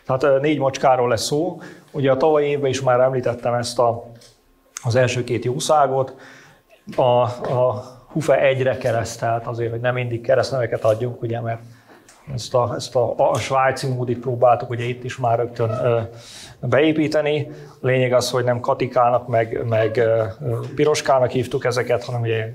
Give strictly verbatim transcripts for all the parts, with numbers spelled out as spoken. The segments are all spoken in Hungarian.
Tehát négy macskáról lesz szó. Ugye a tavalyi évben is már említettem ezt a, az első két jószágot. A, a Hufe egyre keresztelt azért, hogy nem mindig keresztneveket adjunk, ugye, mert ezt a, ezt a, a svájci módit próbáltuk ugye itt is már rögtön ö, beépíteni. A lényeg az, hogy nem Katikának, meg, meg ö, Piroskának hívtuk ezeket, hanem ugye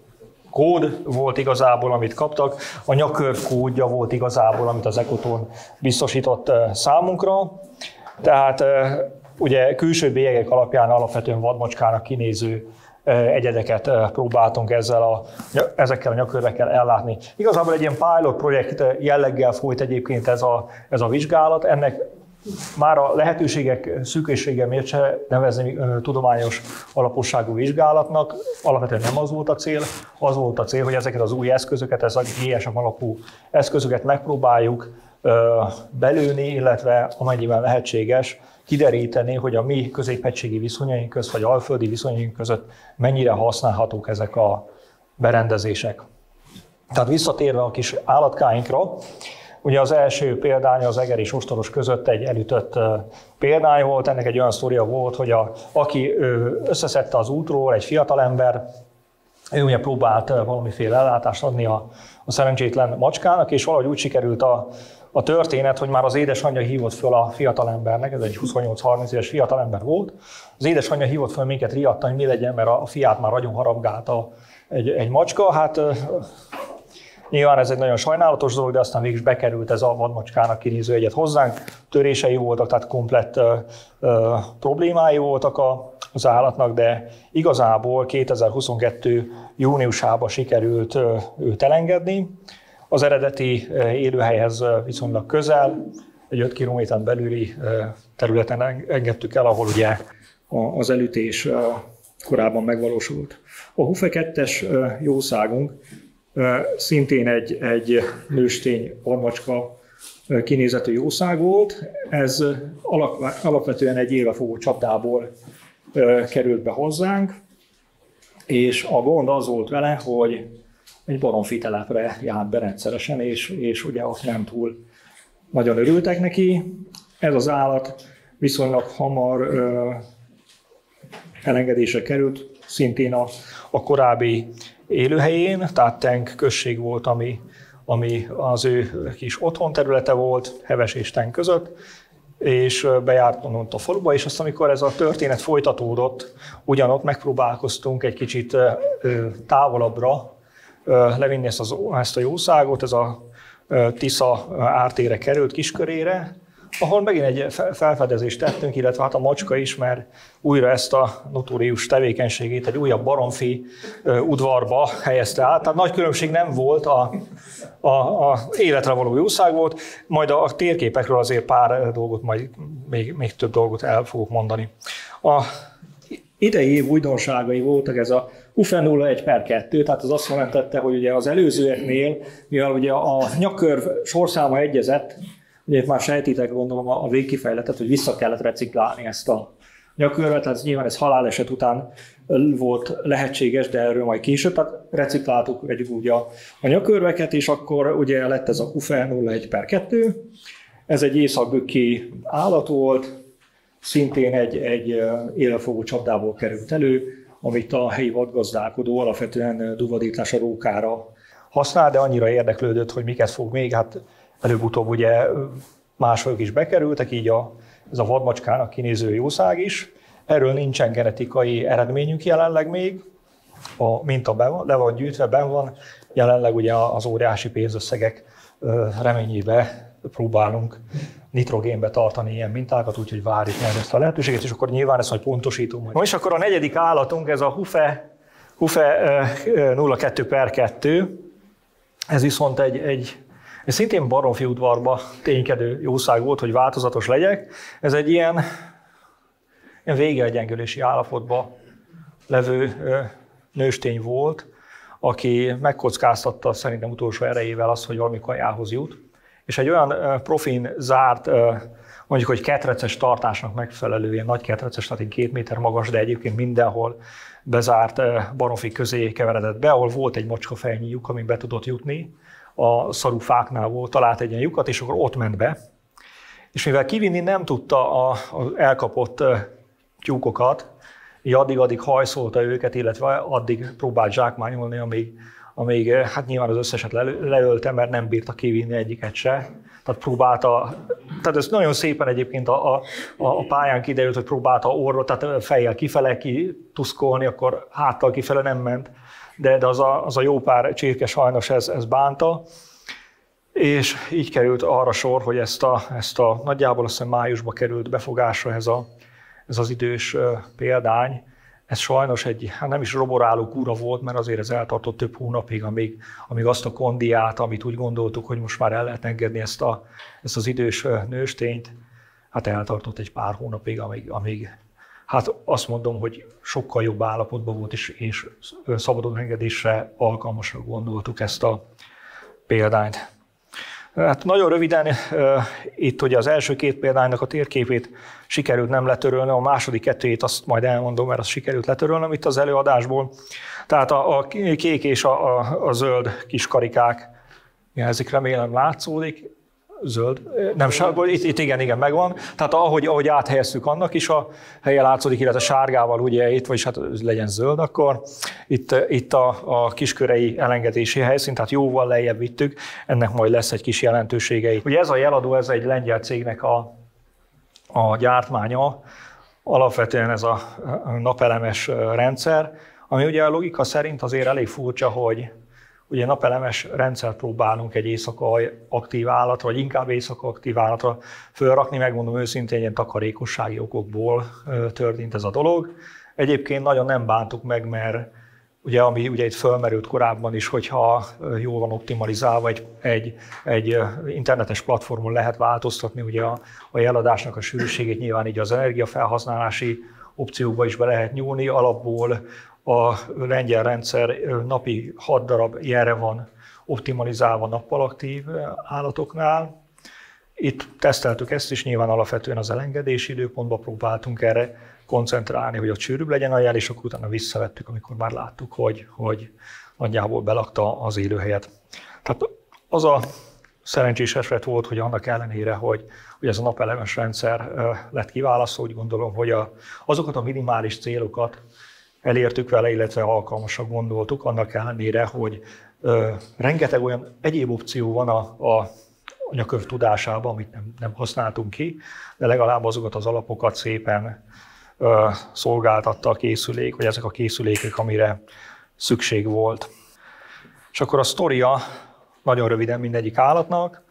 kód volt igazából, amit kaptak. A nyakörv kódja volt igazából, amit az Ekoton biztosított ö, számunkra. Tehát ö, ugye külső bélyegek alapján alapvetően vadmacskának kinéző egyedeket próbáltunk ezzel a, ezekkel a nyakörvekkel ellátni. Igazából egy ilyen pilot projekt jelleggel folyt egyébként ez a, ez a vizsgálat. Ennek már a lehetőségek szűkössége miért se nevezni tudományos alaposságú vizsgálatnak. Alapvetően nem az volt a cél. Az volt a cél, hogy ezeket az új eszközöket, ez a gé es em alapú eszközöket megpróbáljuk belőni, illetve amennyiben lehetséges, kideríteni, hogy a mi középhegységi viszonyaink között, vagy alföldi viszonyaink között mennyire használhatók ezek a berendezések. Tehát visszatérve a kis állatkáinkra, ugye az első példány az eger és ostoros között egy elütött példány volt, ennek egy olyan sztoria volt, hogy a, aki összeszedte az útról, egy fiatalember, ő ugye próbált valamiféle ellátást adni a, a szerencsétlen macskának, és valahogy úgy sikerült a A történet, hogy már az édesanyja hívott föl a fiatalembernek, ez egy huszonnyolc-harminc éves fiatalember volt. Az édesanyja hívott föl minket riadtan, hogy mi legyen, mert a fiát már nagyon harapgálta egy, egy macska. Hát nyilván ez egy nagyon sajnálatos dolog, de aztán végig is bekerült ez a vadmacskának kinéző egyet hozzánk. Törései voltak, tehát komplett ö, ö, problémái voltak a, az állatnak, de igazából kétezer-huszonkettő júniusában sikerült ö, őt elengedni. Az eredeti élőhelyhez viszonylag közel, egy öt kilométeren belüli területen engedtük el, ahol ugye az elütés korábban megvalósult. A Hufe kettes jószágunk szintén egy, egy nőstény vadmacska kinézetű jószág volt. Ez alapvetően egy élvefogó csapdából került be hozzánk, és a gond az volt vele, hogy egy baromfi telepre járt be rendszeresen, és, és ugye ott nem túl nagyon örültek neki. Ez az állat viszonylag hamar ö, elengedésre került, szintén a, a korábbi élőhelyén, tehát Tenk község volt, ami, ami az ő kis otthonterülete volt, Heves és Tenk között, és bejárt onnan a faluba, és azt, amikor ez a történet folytatódott, ugyanott megpróbálkoztunk egy kicsit ö, távolabbra levinni ezt, az, ezt a jószágot, ez a Tisza ártére került, Kiskörére, ahol megint egy felfedezést tettünk, illetve hát a macska is, mert újra ezt a notórius tevékenységét egy újabb baromfi udvarba helyezte át. Tehát nagy különbség nem volt, a, a, a életre való jószág volt, majd a, a térképekről azért pár dolgot, majd még, még több dolgot el fogok mondani. A idei év újdonságai voltak ez a Hufe nulla egy per kettő, tehát az azt jelentette, hogy ugye az előzőeknél, mivel ugye a nyakkörv sorszáma egyezett, ugye itt már sejtitek gondolom a végkifejletet, hogy vissza kellett reciklálni ezt a nyakkörvet, tehát nyilván ez haláleset után volt lehetséges, de erről majd később, tehát recikláltuk egy ugye a, a nyakkörveket, és akkor ugye lett ez a Hufe nulla egy per kettő, ez egy északbükki állat volt, szintén egy, egy élvefogó csapdából került elő, amit a helyi vadgazdálkodó alapvetően duvadításra, rókára használ, de annyira érdeklődött, hogy miket fog még, hát előbb-utóbb ugye mások is bekerültek, így a, ez a vadmacskának kinéző jószág is. Erről nincsen genetikai eredményünk jelenleg még, a minta be van, le van gyűjtve, benn van, jelenleg ugye az óriási pénzösszegek reményébe próbálunk nitrogénbe tartani ilyen mintákat, úgyhogy várjuk meg ezt a lehetőséget, és akkor nyilván ezt majd pontosítom. Majd. És akkor a negyedik állatunk, ez a Hufe, Hufe nulla kettő per kettő, ez viszont egy, egy, egy szintén baromfi udvarba ténykedő jószág volt, hogy változatos legyek. Ez egy ilyen, ilyen végelgyengülési állapotban levő nőstény volt, aki megkockáztatta szerintem utolsó erejével azt, hogy valami kajához jut. És egy olyan profin zárt, mondjuk, hogy ketreces tartásnak megfelelő, ilyen nagy ketreces, tehát két méter magas, de egyébként mindenhol bezárt baromfi közé keveredett be, ahol volt egy macskafejnyi lyuk, amin be tudott jutni. A szarú fáknál volt, talált egy ilyen lyukat, és akkor ott ment be. És mivel kivinni nem tudta az elkapott tyúkokat, így addig-addig hajszolta őket, illetve addig próbált zsákmányolni, amíg, amíg hát nyilván az összeset leölte, mert nem bírta kivinni egyiket se. Tehát próbálta, tehát ez nagyon szépen egyébként a, a, a pályán kiderült, hogy próbálta orrot, tehát fejjel kifele kituszkolni, akkor háttal kifele nem ment, de, de az, a, az a jó pár csirke sajnos ez, ez bánta. És így került arra sor, hogy ezt a, ezt a nagyjából azt hiszem májusba került befogásra ez, a, ez az idős példány. Ez sajnos egy, hát nem is roboráló kúra volt, mert azért ez eltartott több hónapig, amíg, amíg azt a kondiát, amit úgy gondoltuk, hogy most már el lehet engedni ezt, a, ezt az idős nőstényt, hát eltartott egy pár hónapig, amíg, amíg hát azt mondom, hogy sokkal jobb állapotban volt, és, és szabadon engedésre alkalmasra gondoltuk ezt a példányt. Hát nagyon röviden, itt ugye az első két példánynak a térképét sikerült nem letörölni, a második kettőjét azt majd elmondom, mert azt sikerült letörölnöm itt az előadásból. Tehát a, a kék és a, a, a zöld kis karikák, ezek remélem látszódik, zöld, nem sárga, itt, itt igen, igen, megvan. Tehát ahogy, ahogy áthelyeztük, annak is a helye látszódik, illetve sárgával ugye itt, vagyis hát legyen zöld akkor. Itt, itt a, a kiskörei elengedési helyszín, tehát jóval lejjebb vittük, ennek majd lesz egy kis jelentősége. Ugye ez a jeladó, ez egy lengyel cégnek a, a gyártmánya, alapvetően ez a napelemes rendszer, ami ugye a logika szerint azért elég furcsa, hogy ugye napelemes rendszert próbálunk egy éjszaka aktív állatra, vagy inkább éjszaka aktív állatra fölrakni, megmondom őszintén, ilyen takarékossági okokból történt ez a dolog. Egyébként nagyon nem bántuk meg, mert ugye, ami ugye itt fölmerült korábban is, hogyha jól van optimalizálva, egy, egy, egy internetes platformon lehet változtatni ugye a, a jeladásnak a sűrűségét, nyilván így az energiafelhasználási opciókba is be lehet nyúlni, alapból a lengyel rendszer napi hat darab jelre van optimalizálva nappal aktív állatoknál. Itt teszteltük ezt is, nyilván alapvetően az elengedési időpontban próbáltunk erre koncentrálni, hogy ott sűrűbb legyen a jel, és akkor utána visszavettük, amikor már láttuk, hogy, hogy nagyjából belakta az élőhelyet. Tehát az a szerencsés eset volt, hogy annak ellenére, hogy, hogy ez a napelemes rendszer lett kiválasztva, úgy gondolom, hogy a, azokat a minimális célokat elértük vele, illetve alkalmasak gondoltuk, annak ellenére, hogy ö, rengeteg olyan egyéb opció van a, a anyakönyv tudásában, amit nem, nem használtunk ki, de legalább azokat az alapokat szépen ö, szolgáltatta a készülék, vagy ezek a készülékek, amire szükség volt. És akkor a sztoria nagyon röviden mindegyik állatnak.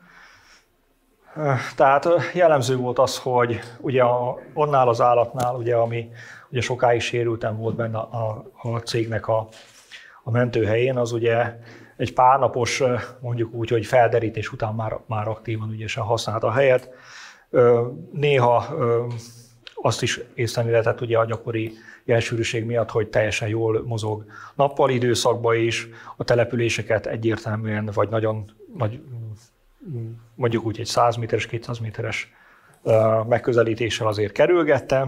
Tehát jellemző volt az, hogy ugye a, annál az állatnál, ugye, ami ugye sokáig sérülten volt benne a, a, a cégnek a, a mentőhelyén, az ugye egy párnapos, mondjuk úgy, hogy felderítés után már, már aktívan ügyesen használta a helyet. Néha azt is észlelni lehetett ugye a gyakori jelsűrűség miatt, hogy teljesen jól mozog nappali időszakban is, a településeket egyértelműen, vagy nagyon nagy, mondjuk úgy egy száz méteres, kétszáz méteres megközelítéssel azért kerülgette.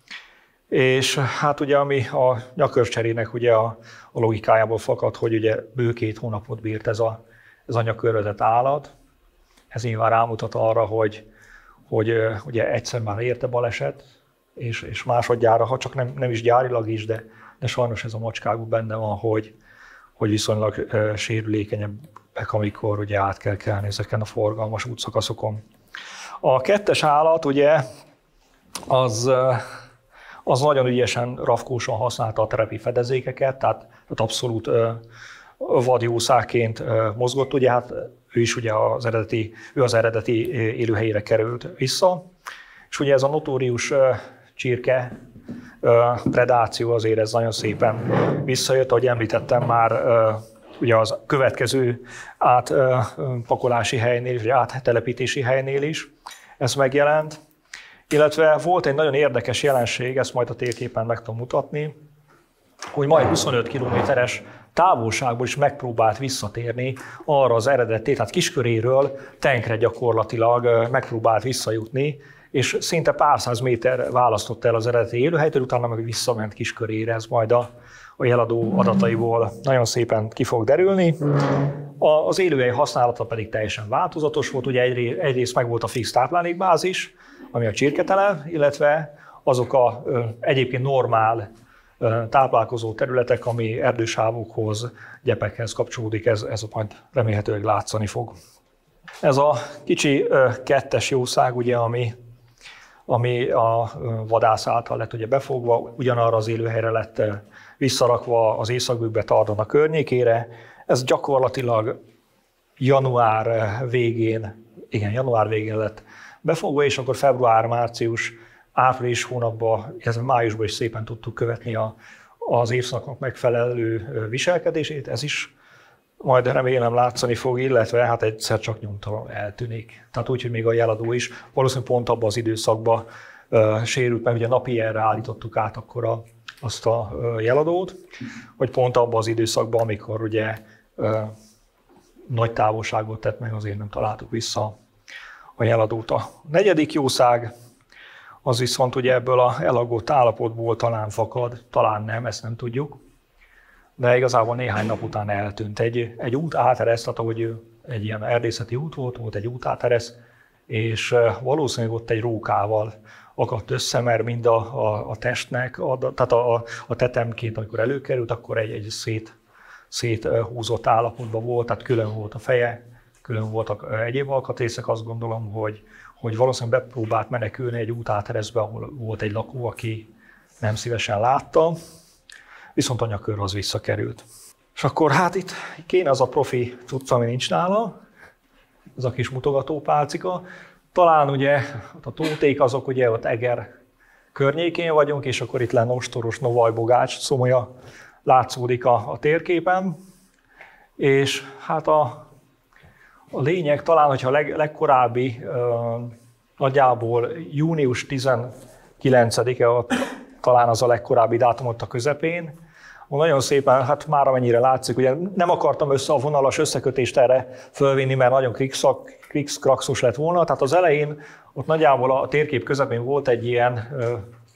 És hát ugye ami a nyakörvcserének ugye a, a logikájából fakad, hogy ugye bő két hónapot bírt ez a, ez a nyakörvezett állat. Ez nyilván rámutat arra, hogy, hogy ugye egyszer már érte baleset, és, és másodjára, ha csak nem, nem is gyárilag is, de, de sajnos ez a macskákban benne van, hogy, hogy viszonylag uh, sérülékenyebbek, amikor ugye át kell kelni ezeken a forgalmas útszakaszokon. A kettes állat ugye az, uh, az nagyon ügyesen, rafkósan használta a terepi fedezékeket, tehát, tehát abszolút uh, vadjószágként uh, mozgott, ugye hát ő is ugye az eredeti, ő az eredeti élőhelyére került vissza, és ugye ez a notórius uh, csirke uh, predáció azért ez nagyon szépen visszajött, ahogy említettem már, uh, ugye az következő átpakolási uh, helynél, vagy áttelepítési helynél is ez megjelent. Illetve volt egy nagyon érdekes jelenség, ezt majd a térképen meg tudom mutatni, hogy majd huszonöt kilométeres távolságból is megpróbált visszatérni arra az eredeti, tehát Kisköréről Tenkre gyakorlatilag megpróbált visszajutni, és szinte pár száz méter választott el az eredeti élőhelytől, utána meg visszament Kiskörére, ez majd a, a jeladó adataiból nagyon szépen ki fog derülni. Az élőhely használata pedig teljesen változatos volt, ugye egyrészt meg volt a fix táplálékbázis, ami a csirketele, illetve azok a egyébként normál táplálkozó területek, ami erdősávokhoz, gyepekhez kapcsolódik, ez, ez majd remélhetőleg látszani fog. Ez a kicsi kettes jószág, ugye, ami, ami a vadász által lett ugye befogva, ugyanarra az élőhelyre lett visszarakva az Észak-Bükk Tardona környékére. Ez gyakorlatilag január végén, igen, január végén lett befogva, és akkor február, március, április hónapban, illetve májusban is szépen tudtuk követni a, az évszaknak megfelelő viselkedését. Ez is majd remélem látszani fog, illetve hát egyszer csak nyomtalan eltűnik. Tehát úgy, hogy még a jeladó is valószínűleg pont abban az időszakban uh, sérült, mert ugye napi erre állítottuk át akkor a, azt a uh, jeladót, hogy pont abban az időszakban, amikor ugye uh, nagy távolságot tett meg, azért nem találtuk vissza a jeladót. A negyedik jószág, az viszont ugye ebből az elagott állapotból talán fakad, talán nem, ezt nem tudjuk. De igazából néhány nap után eltűnt. Egy, egy út áteresz, tehát ahogy egy ilyen erdészeti út volt, volt egy út áteresz, és valószínűleg ott egy rókával akadt össze, mert mind a, a, a testnek, a, tehát a, a tetemként, amikor előkerült, akkor egy, egy szét, széthúzott állapotban volt, tehát külön volt a feje, külön voltak egyéb alkatrészek, azt gondolom, hogy, hogy valószínűleg bepróbált menekülni egy út átereszbe, ahol volt egy lakó, aki nem szívesen látta, viszont a nyakörhöz visszakerült. És akkor hát itt kéne az a profi cucc, ami nincs nála, ez a kis mutogatópálcika. Talán ugye a tóték azok ugye ott Eger környékén vagyunk, és akkor itt lenne ostoros Novajbogács szomolya látszódik a, a térképen. És hát a, a lényeg talán, hogyha a leg, legkorábbi, uh, nagyjából június tizenkilencedike, talán az a legkorábbi dátum ott a közepén. Nagyon szépen, hát már amennyire látszik, ugye nem akartam össze a vonalas összekötést erre fölvinni, mert nagyon krikszkrakszos lett volna. Tehát az elején ott nagyjából a térkép közepén volt egy ilyen ö,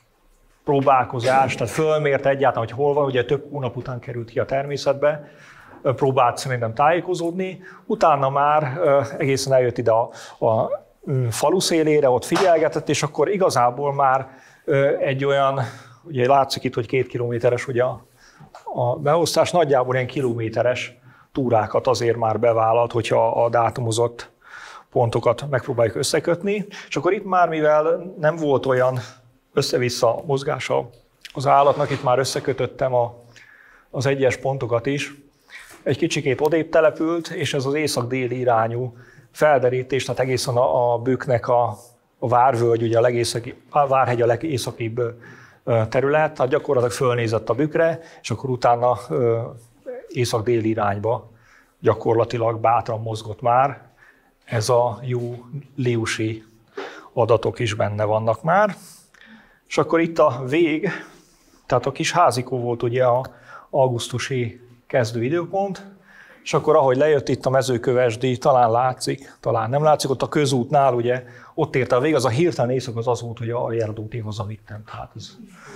próbálkozás, tehát fölmért egyáltalán, hogy hol van, ugye több hónap után került ki a természetbe, ö, próbált szerintem tájékozódni. Utána már ö, egészen eljött ide a, a ö, falu szélére, ott figyelgetett, és akkor igazából már ö, egy olyan, ugye látszik itt, hogy két kilométeres ugye a A beosztás, nagyjából ilyen kilométeres túrákat azért már bevállalt, hogyha a dátumozott pontokat megpróbáljuk összekötni. És akkor itt már, mivel nem volt olyan össze-vissza mozgása az állatnak, itt már összekötöttem a, az egyes pontokat is. Egy kicsikét odébb települt, és ez az észak-déli irányú felderítés, tehát egészen a, a Bükknek a, a Várvölgy, ugye a, legészaki, a Várhegy a legészakibb terület, tehát gyakorlatilag fölnézett a Bükkre, és akkor utána észak-déli irányba gyakorlatilag bátran mozgott már. Ez a júliusi adatok is benne vannak már. És akkor itt a vég, tehát a kis házikó volt ugye a augusztusi kezdő időpont, és akkor ahogy lejött itt a Mezőkövesdi, talán látszik, talán nem látszik, ott a közútnál ugye ott érte a vég, az a hirtelen éjszak az az volt, hogy a jeladót én hazavittem. Tehát az,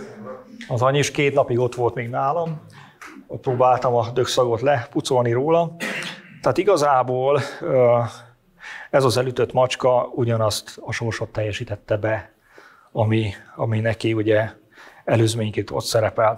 az annyi, és két napig ott volt még nálam. Ott próbáltam a dögszagot lepucolni róla. Tehát igazából ez az elütött macska ugyanazt a sorsot teljesítette be, ami, ami neki ugye előzményként ott szerepelt.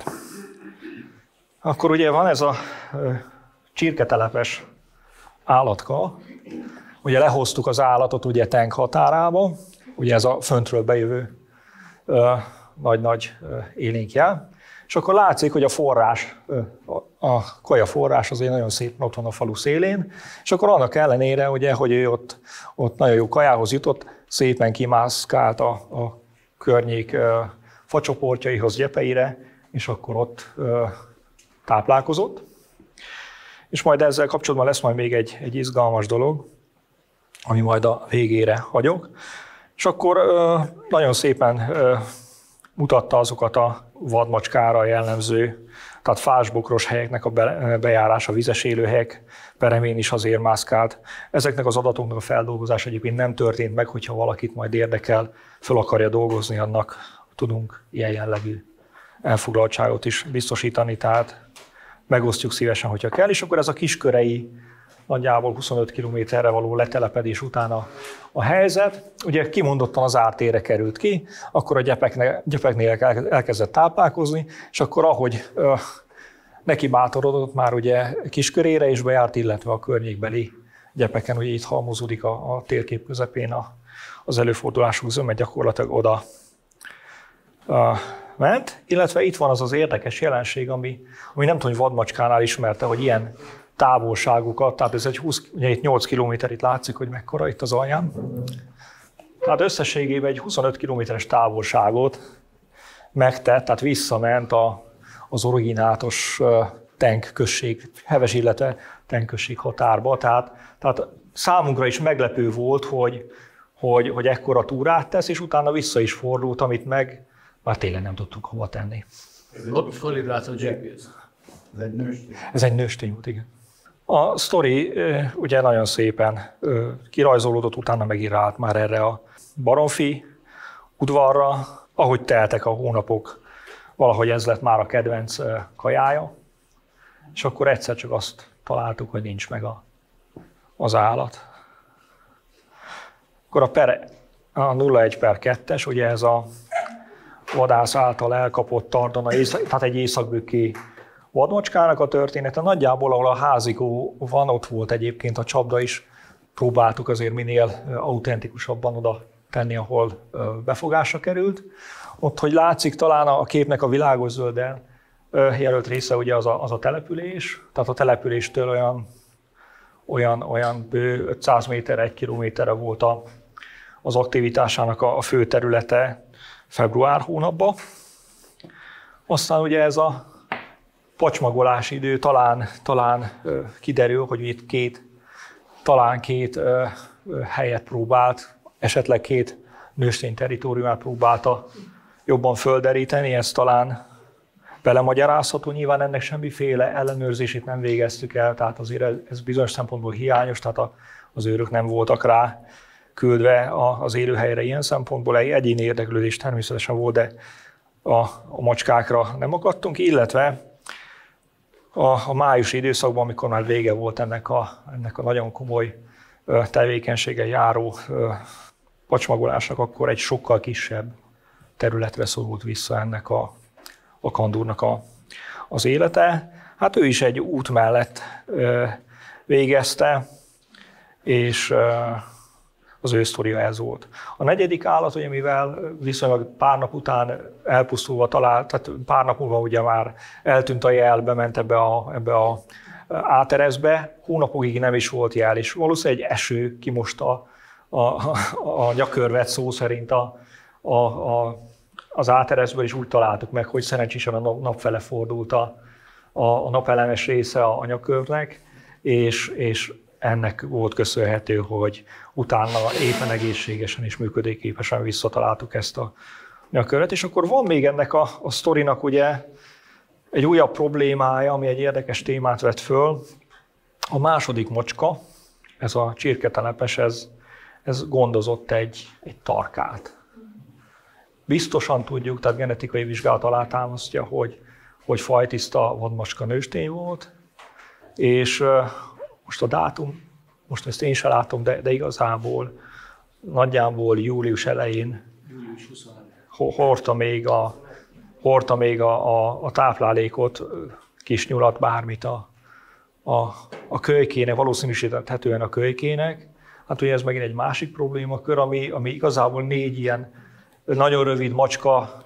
Akkor ugye van ez a csirketelepes állatka. Ugye lehoztuk az állatot ugye Tenk határába, ugye ez a föntről bejövő nagy-nagy élénkjel. És akkor látszik, hogy a forrás, a kaja forrás azért nagyon szépen ott van a falu szélén, és akkor annak ellenére, ugye, hogy ő ott, ott nagyon jó kajához jutott, szépen kimászkált a, a környék facsoportjaihoz, gyepeire, és akkor ott táplálkozott. És majd ezzel kapcsolatban lesz majd még egy, egy izgalmas dolog, ami majd a végére hagyok. És akkor nagyon szépen mutatta azokat a vadmacskára jellemző, tehát fásbokros helyeknek a bejárása, vizes élőhelyek peremén is azért mászkált. Ezeknek az adatoknak a feldolgozása egyébként nem történt meg, hogyha valakit majd érdekel, föl akarja dolgozni, annak tudunk ilyen jellegű elfoglaltságot is biztosítani, tehát megosztjuk szívesen, hogyha kell. És akkor ez a kiskörei nagyjából huszonöt kilométerre való letelepedés után a, a helyzet. Ugye kimondottan az ártérre került ki, akkor a gyepeknél, gyepeknél elkezdett táplálkozni, és akkor ahogy ö, neki bátorodott már ugye Kiskörére is bejárt, illetve a környékbeli gyepeken, ugye itt halmozódik a, a térkép közepén a, az előfordulásuk zöme, gyakorlatilag oda uh, ment. Illetve itt van az az érdekes jelenség, ami, ami nem tudom, hogy vadmacskánál ismerte, hogy ilyen távolságokat, tehát ez egy húsz, ugye itt nyolc kilométer, itt látszik, hogy mekkora itt az alján. Tehát összességében egy huszonöt kilométeres távolságot megtett, tehát visszament a, az originátos Tenk község, Heves, illetve Tenk község határba. Tehát, tehát számunkra is meglepő volt, hogy, hogy, hogy ekkora túrát tesz, és utána vissza is fordult, amit meg már tényleg nem tudtunk hova tenni. Ott kalibrált a gé pé es. Ez egy nőstény. Ez egy nőstény volt, igen. A sztori ugye nagyon szépen kirajzolódott, utána megírált már erre a Baromfi udvarra. Ahogy teltek a hónapok, valahogy ez lett már a kedvenc kajája, és akkor egyszer csak azt találtuk, hogy nincs meg a, az állat. Akkor a, per, a nulla egy per kettes, ugye ez a vadász által elkapott tardona, tehát egy északbükki vadmacskának a története. Nagyjából, ahol a házikó van, ott volt egyébként a csapda is. Próbáltuk azért minél autentikusabban oda tenni, ahol befogásra került. Ott, hogy látszik talán a képnek a világos zölden jelölt része, ugye az a, az a település. Tehát a településtől olyan, olyan, olyan bő ötszáz méter, egy kilométerre volt a, az aktivitásának a, a fő területe február hónapban. Aztán ugye ez a pacsmagolási idő talán, talán kiderül, hogy itt két, talán két helyet próbált, esetleg két nőstény territóriumát próbálta jobban földeríteni, ez talán belemagyarázható. Nyilván ennek semmiféle ellenőrzését nem végeztük el, tehát azért ez bizonyos szempontból hiányos, tehát az őrök nem voltak rá küldve az élőhelyre ilyen szempontból. Egy egyéni érdeklődés természetesen volt, de a, a macskákra nem akadtunk, illetve a, a májusi időszakban, amikor már vége volt ennek a, ennek a nagyon komoly tevékenységgel járó pacsmagolásnak, akkor egy sokkal kisebb területre szorult vissza ennek a, a kandúrnak a, az élete. Hát ő is egy út mellett ö, végezte, és ö, az ő sztoria ez volt. A negyedik állat, ugye, mivel viszonylag pár nap után elpusztulva talált, tehát pár nap múlva ugye már eltűnt a jel, bement ebbe a, ebbe a átereszbe, hónapokig nem is volt jel, és valószínűleg egy eső kimosta a, a, a nyakörvet szó szerint a, a, a, az átereszből, és úgy találtuk meg, hogy szerencsésen a nap fele fordult a, a, a napelemes része a, a nyakörvnek, és, és ennek volt köszönhető, hogy utána éppen egészségesen és működőképesen visszataláltuk ezt a nyakörvet. És akkor van még ennek a, a sztorinak ugye egy újabb problémája, ami egy érdekes témát vett föl. A második macska, ez a csirketelepes, ez, ez gondozott egy, egy tarkát. Biztosan tudjuk, tehát genetikai vizsgálat alátámasztja, hogy, hogy fajtiszta vadmacska nőstény volt, és most a dátum, most ezt én sem látom, de, de igazából nagyjából július elején július huszonötödike hordta még a, hordta még a, a, a táplálékot, kis nyulat, bármit a, a, a kölykének, valószínűsíthetően a kölykének. Hát ugye ez megint egy másik problémakör, ami, ami igazából négy ilyen nagyon rövid macska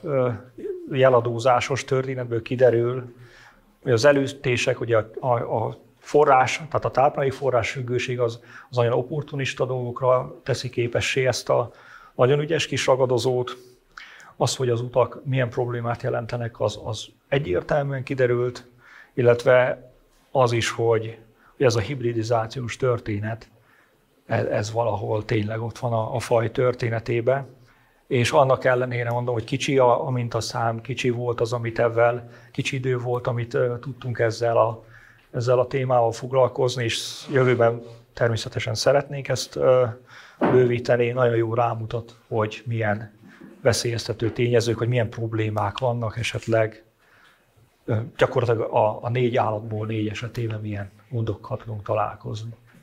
jeladózásos történetből kiderül, hogy az elütések, ugye a, a, a forrás, tehát a táplálék forrás függőség az, az nagyon opportunista dolgokra teszi képessé ezt a nagyon ügyes kis ragadozót. Az, hogy az utak milyen problémát jelentenek, az, az egyértelműen kiderült, illetve az is, hogy, hogy ez a hibridizációs történet, ez, ez valahol tényleg ott van a, a faj történetében. És annak ellenére mondom, hogy kicsi a, a mintaszám, kicsi volt az, amit ebben, kicsi idő volt, amit uh, tudtunk ezzel a, ezzel a témával foglalkozni, és jövőben természetesen szeretnék ezt uh, bővíteni. Nagyon jó rámutat, hogy milyen veszélyeztető tényezők, hogy milyen problémák vannak esetleg. Uh, gyakorlatilag a, a négy állatból négy esetében milyen gondokkal tudunk találkozni.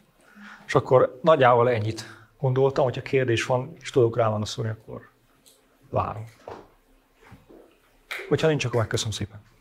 És akkor nagyjából ennyit gondoltam, hogyha kérdés van, és tudok rá válaszolni, akkor várom. Hogyha nincs, akkor megköszönöm szépen.